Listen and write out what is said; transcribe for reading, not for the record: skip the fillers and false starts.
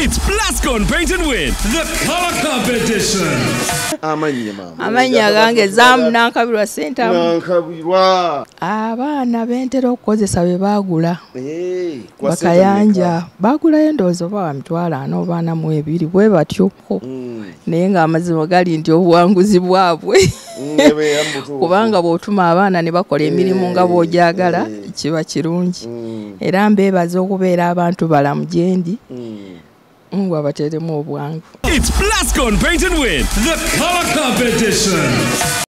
It's Plascon painted with the color competition. Amanya gange Zam Ssentamu. Abaana bentera okukozesa bye baagula. Bakayanja baagula endoozo ba mitwalo 42 bwe batyo. Naye ng'amazima gali nti obuwanguzi bwabwe. Kubanga bw'otuma abaana ne bakola emirimu nga bw'ogyagala kiba kirungi. Era mbeebaza okubeera abantu balamu gye ndi. It's Plascon painted with the color competition.